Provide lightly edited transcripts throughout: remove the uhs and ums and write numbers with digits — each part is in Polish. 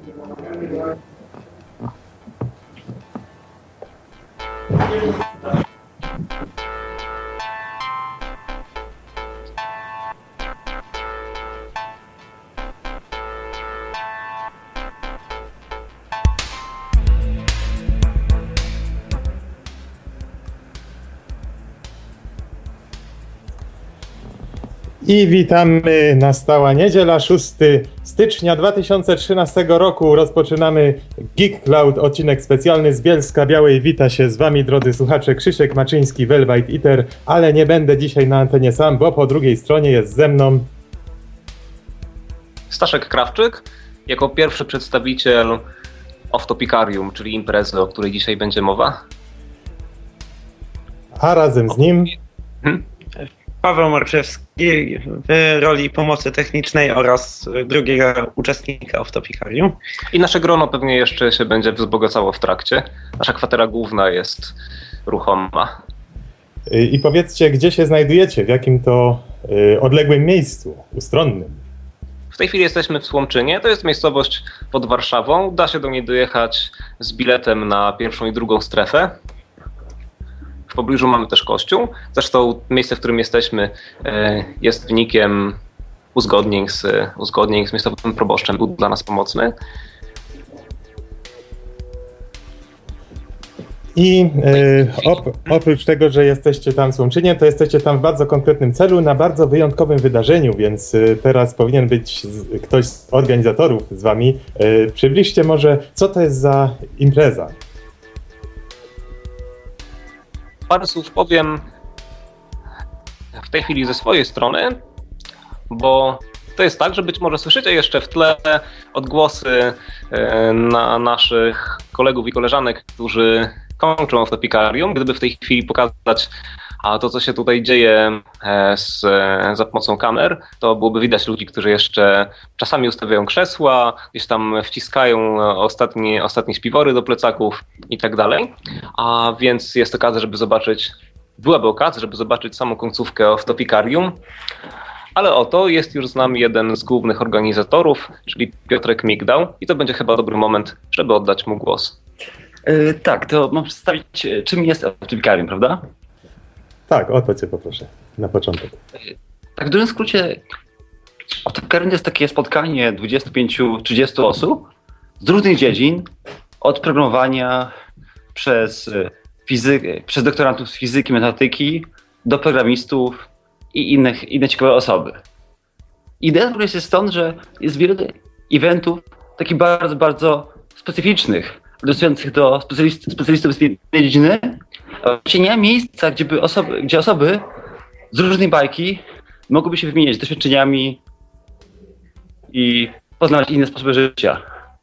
I witamy, nastała niedziela, 6 stycznia 2013 roku. Rozpoczynamy Geek Cloud, odcinek specjalny z Bielska Białej. Wita się z wami, drodzy słuchacze, Krzysiek Maczyński, Velvet Eater, ale nie będę dzisiaj na antenie sam, bo po drugiej stronie jest ze mną Staszek Krawczyk, jako pierwszy przedstawiciel Off-Topicarium, czyli imprezy, o której dzisiaj będzie mowa. A razem z nim Paweł Marczewski w roli pomocy technicznej oraz drugiego uczestnika Off-Topicarium. I nasze grono pewnie jeszcze się będzie wzbogacało w trakcie. Nasza kwatera główna jest ruchoma. I powiedzcie, gdzie się znajdujecie, w jakim to odległym miejscu, ustronnym. W tej chwili jesteśmy w Słomczynie, to jest miejscowość pod Warszawą. Da się do niej dojechać z biletem na pierwszą i drugą strefę. W pobliżu mamy też kościół. Zresztą miejsce, w którym jesteśmy, jest wynikiem uzgodnień z miejscowym proboszczem. Był dla nas pomocny. I oprócz tego, że jesteście tam w Słomczynie, to jesteście tam w bardzo konkretnym celu, na bardzo wyjątkowym wydarzeniu, więc teraz powinien być ktoś z organizatorów z wami. Przybliżcie może, co to jest za impreza? Parę słów powiem w tej chwili ze swojej strony, bo to jest tak, że być może słyszycie jeszcze w tle odgłosy na naszych kolegów i koleżanek, którzy kończą Off-Topicarium. Gdyby w tej chwili pokazać to, co się tutaj dzieje za pomocą kamer, to byłoby widać ludzi, którzy jeszcze czasami ustawiają krzesła, gdzieś tam wciskają ostatnie śpiwory do plecaków i tak dalej. A więc jest okazja, byłaby okazja, żeby zobaczyć samą końcówkę Off-Topicarium. Ale oto jest już z nami jeden z głównych organizatorów, czyli Piotrek Migdał, i to będzie chyba dobry moment, żeby oddać mu głos. Tak, to mam przedstawić, czym jest Off-Topicarium, prawda? Tak, o to cię poproszę, na początek. Tak w dużym skrócie, Off-Topicarium to jest takie spotkanie 25-30 osób z różnych dziedzin, od programowania przez doktorantów z fizyki, matematyki, do programistów i inne ciekawe osoby. Idea w ogóle jest stąd, że jest wiele eventów takich bardzo, bardzo specyficznych, adresujących do specjalistów z jednej dziedziny. Właściwie nie ma miejsca, gdzie osoby z różnej bajki mogłyby się wymieniać doświadczeniami i poznawać inne sposoby życia.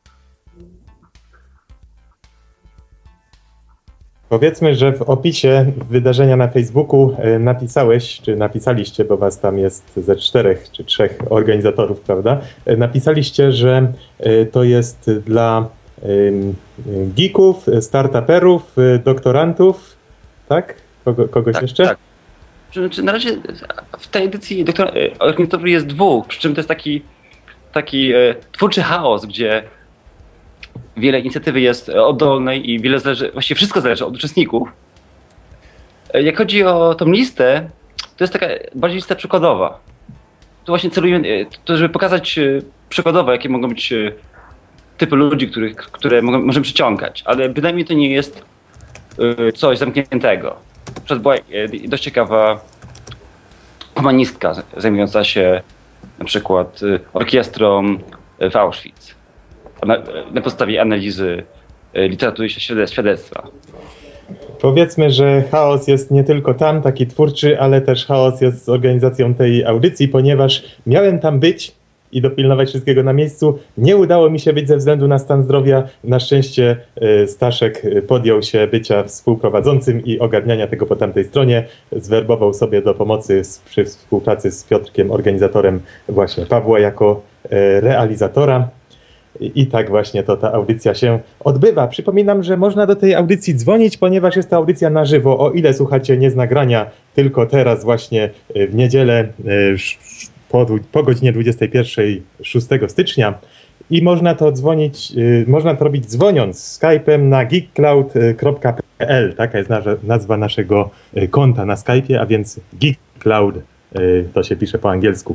Powiedzmy, że w opisie wydarzenia na Facebooku napisałeś, czy napisaliście, bo was tam jest ze 4 czy 3 organizatorów, prawda? Napisaliście, że to jest dla geeków, startuperów, doktorantów, tak? Kogoś tak, jeszcze? Tak. Na razie w tej edycji organizatorów jest 2, przy czym to jest taki twórczy chaos, gdzie wiele inicjatywy jest oddolnej i właściwie wszystko zależy od uczestników. Jak chodzi o tą listę, to jest taka bardziej lista przykładowa. Tu właśnie celujemy, żeby pokazać przykładowo, jakie mogą być typy ludzi, które możemy przyciągać, ale bynajmniej to nie jest coś zamkniętego. Na przykład była dość ciekawa humanistka zajmująca się na przykład orkiestrą w Auschwitz. Na podstawie analizy literatury i świadectwa. Powiedzmy, że chaos jest nie tylko tam taki twórczy, ale też chaos jest z organizacją tej audycji, ponieważ miałem tam być i dopilnować wszystkiego na miejscu. Nie udało mi się być ze względu na stan zdrowia. Na szczęście Staszek podjął się bycia współprowadzącym i ogarniania tego po tamtej stronie. Zwerbował sobie do pomocy przy współpracy z Piotrkiem, organizatorem, właśnie Pawła jako realizatora. I tak właśnie ta audycja się odbywa. Przypominam, że można do tej audycji dzwonić, ponieważ jest to audycja na żywo. O ile słuchacie nie z nagrania, tylko teraz właśnie w niedzielę po godzinie 21, 6 stycznia. i można to można to robić dzwoniąc Skype'em na geekcloud.pl. Taka jest nazwa naszego konta na Skype'ie, a więc geekcloud, to się pisze po angielsku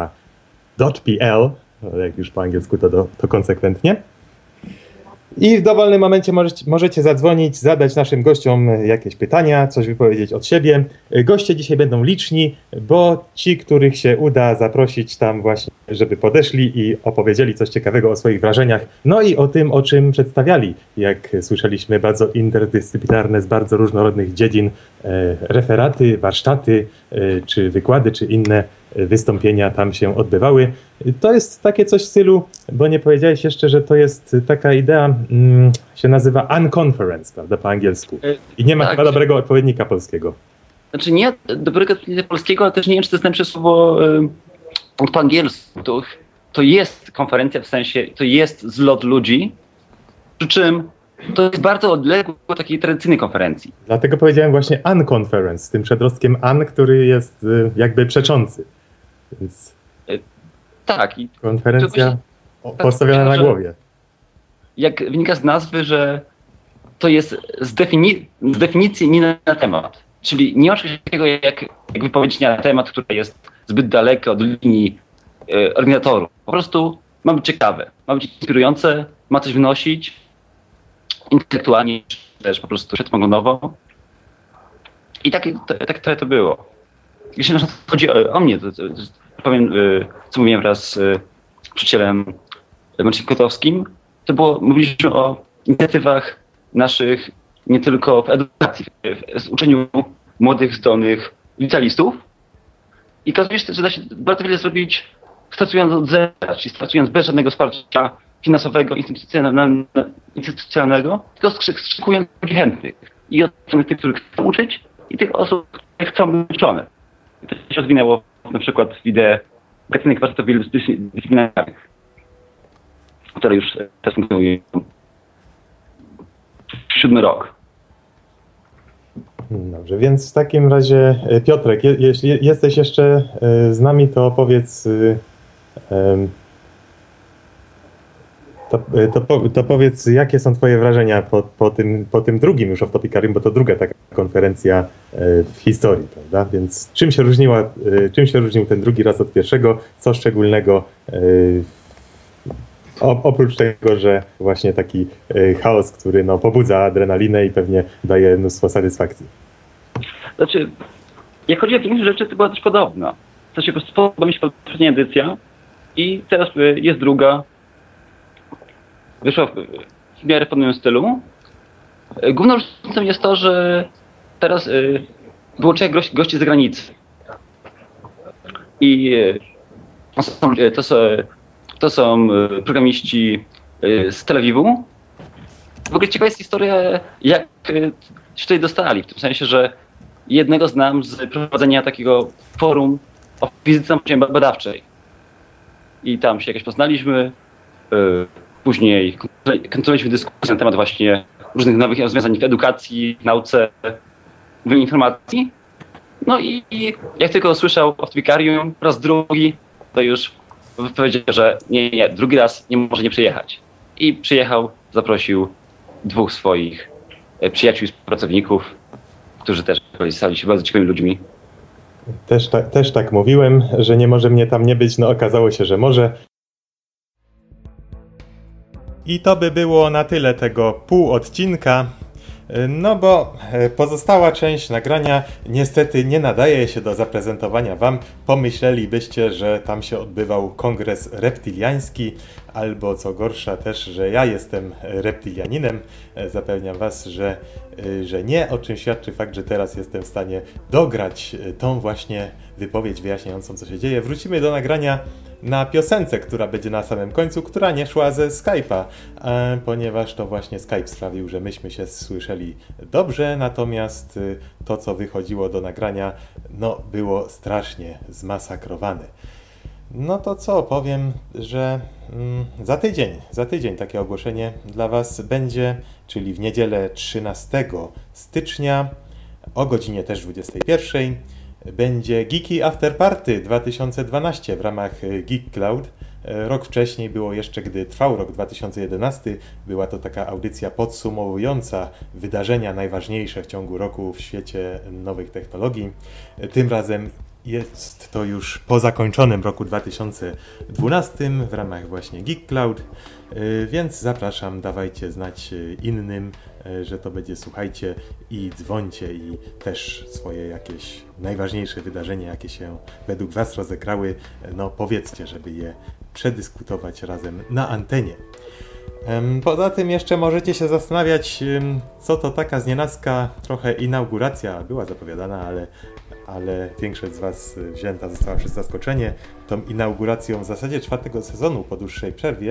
.pl, jak już po angielsku to konsekwentnie. I w dowolnym momencie możecie zadzwonić, zadać naszym gościom jakieś pytania, coś wypowiedzieć od siebie. Goście dzisiaj będą liczni, bo ci, których się uda zaprosić tam właśnie, żeby podeszli i opowiedzieli coś ciekawego o swoich wrażeniach, no i o tym, o czym przedstawiali. Jak słyszeliśmy, bardzo interdyscyplinarne, z bardzo różnorodnych dziedzin referaty, warsztaty, czy wykłady, czy inne wystąpienia tam się odbywały. To jest takie coś w stylu, bo nie powiedziałeś jeszcze, że to jest taka idea, się nazywa unconference, prawda, po angielsku. I nie ma chyba dobrego odpowiednika polskiego. Znaczy nie dobrego odpowiednika polskiego, ale też nie wiem, czy to jest najlepsze słowo po angielsku. To jest konferencja, w sensie to jest zlot ludzi, przy czym to jest bardzo odległe od takiej tradycyjnej konferencji. Dlatego powiedziałem właśnie unconference, z tym przedrostkiem un, który jest jakby przeczący. Więc tak. I konferencja postawiona na głowie. Jak wynika z nazwy, że to jest z definicji nie na temat. Czyli nie ma czegoś takiego jak wypowiedź nie na temat, która jest zbyt daleka od linii organizatorów. Po prostu ma być ciekawe, ma być inspirujące, ma coś wnosić intelektualnie, czy też po prostu światopoglądowo. I tak to było. Jeśli chodzi o mnie, to powiem, co mówiłem wraz z przyjacielem Marcinem Kotowskim, mówiliśmy o inicjatywach naszych nie tylko w edukacji, w uczeniu młodych, zdolnych licealistów. I okazuje się, że da się bardzo wiele zrobić startując od zera, czyli startując bez żadnego wsparcia finansowego, instytucjonalnego, tylko skrzykując ludzi chętnych. I od tych, których chcą uczyć, i tych osób, które chcą być uczone. I to się rozwinęło na przykład w ideę edukacyjnych warsztatów wielodyscyplinarnych, które już teraz funkcjonują 7 rok. Dobrze, więc w takim razie Piotrek, jeśli jesteś jeszcze z nami, to powiedz to powiedz, jakie są twoje wrażenia po tym drugim już Off-Topicarium, bo to druga taka konferencja w historii, prawda? Więc czym się różnił ten drugi raz od pierwszego? Co szczególnego oprócz tego, że właśnie taki chaos, który pobudza adrenalinę i pewnie daje mnóstwo satysfakcji? Znaczy, jak chodzi o większość rzeczy, to była też podobna. W sensie po prostu podoba mi się poprzednia edycja i teraz jest druga. Wyszła w miarę w podobnym stylu. Główną różnicą jest to, że teraz było 3 gości z zagranicy. I to są programiści z Tel Awiwu. W ogóle ciekawa jest historia, jak się tutaj dostali. W tym sensie, że jednego znam z prowadzenia takiego forum o fizyce badawczej. I tam się jakoś poznaliśmy. Później kontynuowaliśmy dyskusję na temat właśnie różnych nowych rozwiązań w edukacji, w nauce, w informacji. No i jak tylko usłyszał Off-Topicarium po raz drugi, to już powiedział, że nie, drugi raz nie może nie przyjechać. I przyjechał, zaprosił 2 swoich przyjaciół i pracowników, którzy też stali się bardzo ciekawymi ludźmi. Też tak mówiłem, że nie może mnie tam nie być, no okazało się, że może. I to by było na tyle tego pół odcinka, no bo pozostała część nagrania niestety nie nadaje się do zaprezentowania wam. Pomyślelibyście, że tam się odbywał kongres reptiliański, albo co gorsza też, że ja jestem reptilianinem. Zapewniam was, że nie, o czym świadczy fakt, że teraz jestem w stanie dograć tą właśnie wypowiedź wyjaśniającą, co się dzieje. Wrócimy do nagrania na piosence, która będzie na samym końcu, która nie szła ze Skype'a, ponieważ to właśnie Skype sprawił, że myśmy się słyszeli dobrze, natomiast to, co wychodziło do nagrania, no było strasznie zmasakrowane. No to co, powiem, że za tydzień takie ogłoszenie dla was będzie, czyli w niedzielę 13 stycznia o godzinie też 21. Będzie Geeky After Party 2012 w ramach Geek Cloud. Rok wcześniej było jeszcze, gdy trwał rok 2011, była to taka audycja podsumowująca wydarzenia najważniejsze w ciągu roku w świecie nowych technologii. Tym razem jest to już po zakończonym roku 2012 w ramach właśnie Geek Cloud, więc zapraszam, dawajcie znać innym, że to będzie, słuchajcie i dzwońcie i też swoje jakieś najważniejsze wydarzenia, jakie się według Was rozegrały, no powiedzcie, żeby je przedyskutować razem na antenie. Poza tym jeszcze możecie się zastanawiać, co to taka znienacka trochę inauguracja była zapowiadana, ale większość z Was wzięta została przez zaskoczenie tą inauguracją w zasadzie 4. sezonu po dłuższej przerwie.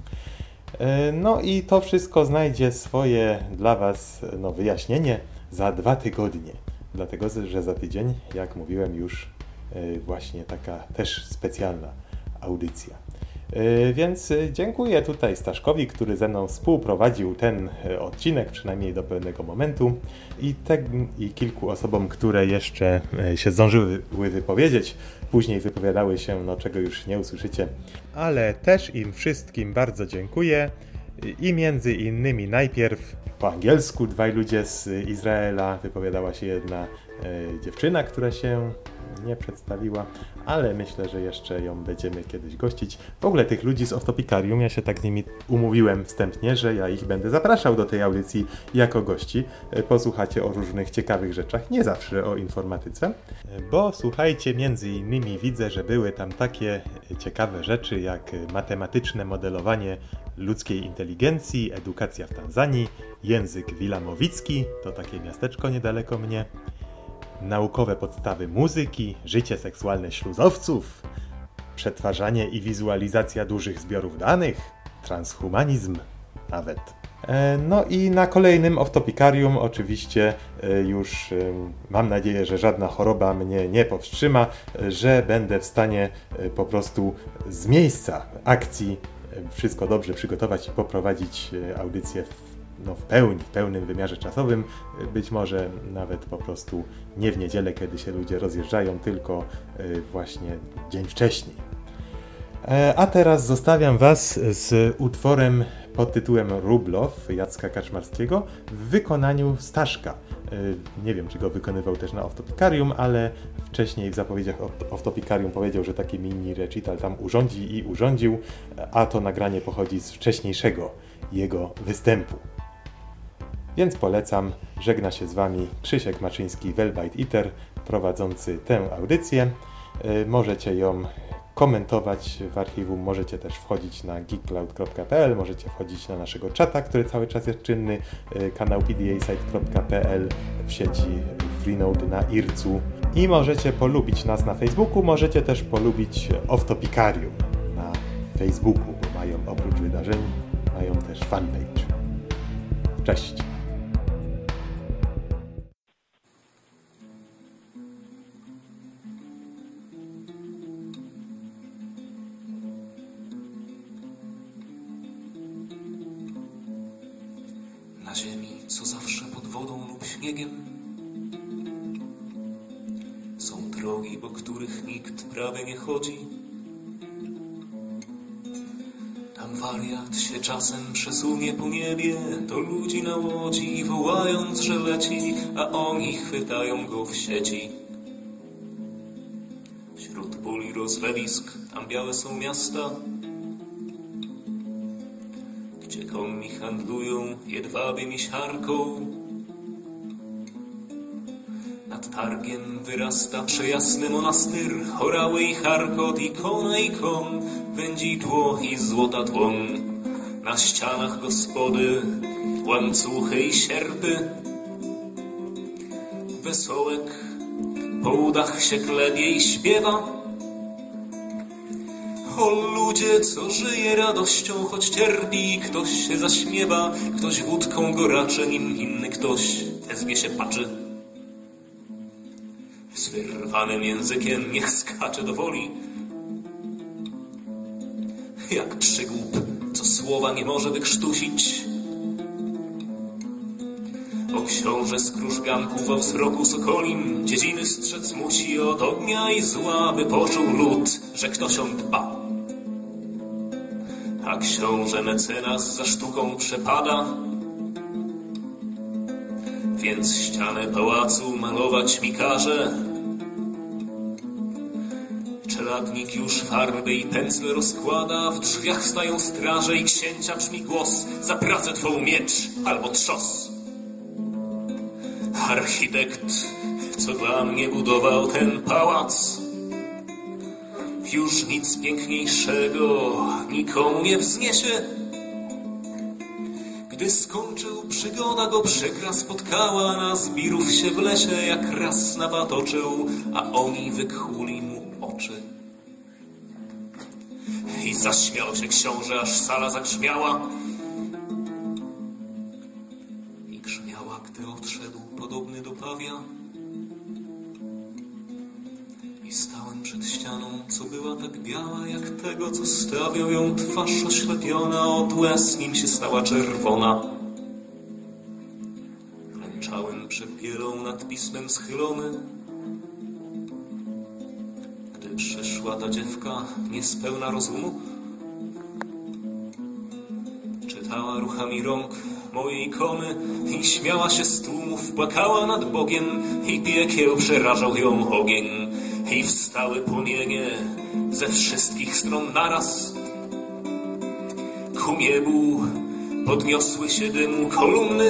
No i to wszystko znajdzie swoje dla Was wyjaśnienie za 2 tygodnie. Dlatego, że za tydzień, jak mówiłem, już właśnie taka też specjalna audycja. Więc dziękuję tutaj Staszkowi, który ze mną współprowadził ten odcinek, przynajmniej do pewnego momentu, i kilku osobom, które jeszcze się zdążyły wypowiedzieć. Później wypowiadały się, czego już nie usłyszycie. Ale też im wszystkim bardzo dziękuję i między innymi najpierw po angielsku 2 ludzie z Izraela, wypowiadała się jedna dziewczyna, która się nie przedstawiła, ale myślę, że jeszcze ją będziemy kiedyś gościć. W ogóle tych ludzi z Off-Topicarium, ja się tak z nimi umówiłem wstępnie, że ja ich będę zapraszał do tej audycji jako gości. Posłuchacie o różnych ciekawych rzeczach, nie zawsze o informatyce, bo słuchajcie, między innymi widzę, że były tam takie ciekawe rzeczy jak matematyczne modelowanie ludzkiej inteligencji, edukacja w Tanzanii, język wilamowicki, to takie miasteczko niedaleko mnie, naukowe podstawy muzyki, życie seksualne śluzowców, przetwarzanie i wizualizacja dużych zbiorów danych, transhumanizm nawet. No i na kolejnym Off-Topicarium oczywiście już mam nadzieję, że żadna choroba mnie nie powstrzyma, że będę w stanie po prostu z miejsca akcji wszystko dobrze przygotować i poprowadzić audycję w pełnym wymiarze czasowym, być może nawet po prostu nie w niedzielę, kiedy się ludzie rozjeżdżają, tylko właśnie dzień wcześniej. A teraz zostawiam Was z utworem pod tytułem Rublow Jacka Kaczmarskiego w wykonaniu Staszka. Nie wiem, czy go wykonywał też na Off-Topicarium, ale wcześniej w zapowiedziach Off-Topicarium powiedział, że taki mini recital tam urządzi i urządził, a to nagranie pochodzi z wcześniejszego jego występu. Więc polecam, żegna się z Wami Krzysiek Maczyński, Velbite Eater, prowadzący tę audycję. Możecie ją komentować w archiwum, możecie też wchodzić na geekcloud.pl, możecie wchodzić na naszego czata, który cały czas jest czynny, kanał pdasite.pl w sieci Freenode na IRC-u i możecie polubić nas na Facebooku, możecie też polubić Off-Topicarium na Facebooku, bo mają oprócz wydarzeń, mają też fanpage. Cześć! Na ziemi, co zawsze pod wodą lub śniegiem, są drogi, po których nikt prawie nie chodzi. Tam wariat się czasem przesunie po niebie do ludzi na łodzi, wołając, że leci, a oni chwytają go w sieci. Wśród ból i rozlewisk, tam białe są miasta, gdzie koni handlują jedwabiem i siarką. Nad targiem wyrasta przejasny monastyr, chorały i charkot, ikona i kon, wędzidło i złota tłon. Na ścianach gospody łańcuchy i sierpy, wesołek po udach się klepie i śpiewa. O ludzie, co żyje radością, choć cierpi, ktoś się zaśmiewa, ktoś wódką goracze, nim inny ktoś tezgie się patrzy. Z wyrwanym językiem niech skacze do woli, jak przygłup, co słowa nie może wykrztusić. O książę z krużganków, o wzroku sokolim, dziedziny strzec musi od ognia i zła, by poczuł lud, że ktoś on dba. a książę mecenas za sztuką przepada. Więc ścianę pałacu malować mi każe. Czeladnik już farby i pędzle rozkłada, w drzwiach stają straże i księcia brzmi głos: za pracę twą miecz albo trzos. Architekt, co dla mnie budował ten pałac, już nic piękniejszego nikomu nie wzniesie. Gdy skończył, przygoda go przykra spotkała, na zbirów się w lesie jak raz napatoczył, a oni wykłuli mu oczy. I zaśmiał się książę, aż sala zagrzmiała. I grzmiała, gdy odszedł podobny do pawia. I stałem przed ścianą, co była tak biała jak tego, co stawiał ją twarz oślepiona, od łez nim się stała czerwona. Klęczałem przed bielą nad pismem schylony, gdy przyszła ta dziewka niespełna rozumu. Czytała ruchami rąk moje ikony i śmiała się z tłumów, płakała nad Bogiem i piekieł przerażał ją ogień. I wstały płomienie ze wszystkich stron naraz. Ku niebu podniosły się dymu kolumny.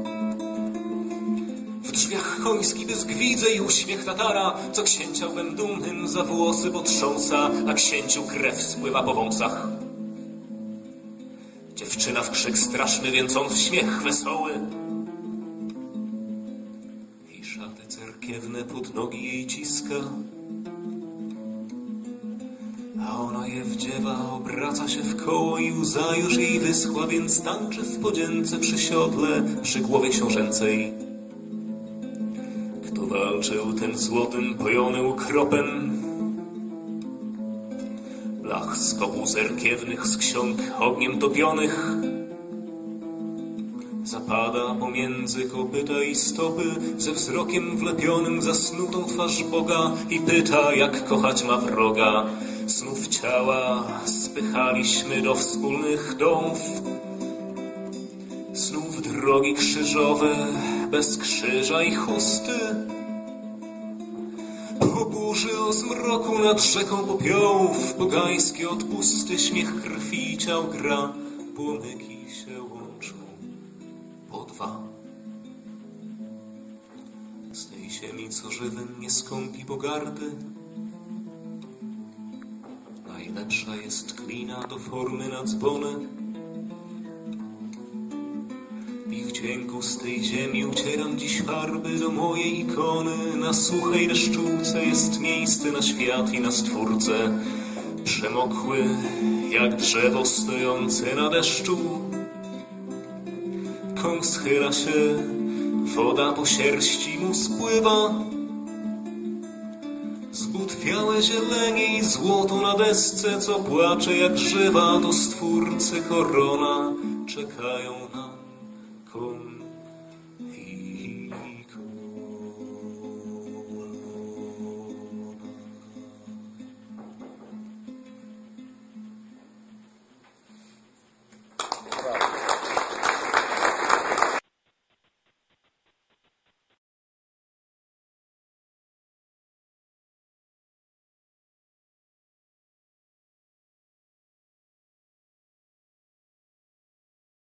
W drzwiach koński pysk widzę i uśmiech Tatara, co księciałbym dumnym za włosy potrząsa, a księciu krew spływa po wąsach. Dziewczyna w krzyk straszny, więc on w śmiech wesoły. I szaty cerkiewne pod nogi jej ciska. A ona je wdziewa, obraca się w koło i łza już jej wyschła, więc tańczy w podzięce przy siodle, przy głowie książęcej. Kto walczył, ten złotym pojony ukropem. Blach z kopuł zerkiewnych, z ksiąg ogniem topionych. Zapada pomiędzy kopyta i stopy, ze wzrokiem wlepionym zasnutą twarz Boga i pyta, jak kochać ma wroga. Znów ciała spychaliśmy do wspólnych domów, znów drogi krzyżowe bez krzyża i chusty. Po burzy o zmroku nad rzeką popiołów, pogańskie odpusty, śmiech krwi i ciał gra, płomyki się łączą po dwa. Z tej ziemi, co żywym nie skąpi pogardy, najlepsza jest klina do formy na dzwony. Ich dźwięku z tej ziemi ucieram dziś farby do mojej ikony. Na suchej deszczułce jest miejsce na świat i na Stwórcę. Przemokły jak drzewo stojące na deszczu. Koń schyla się, woda po sierści mu spływa. Zbutwiałe zielenie i złoto na desce, co płacze jak żywa, do Stwórcy korona czekają nam kon.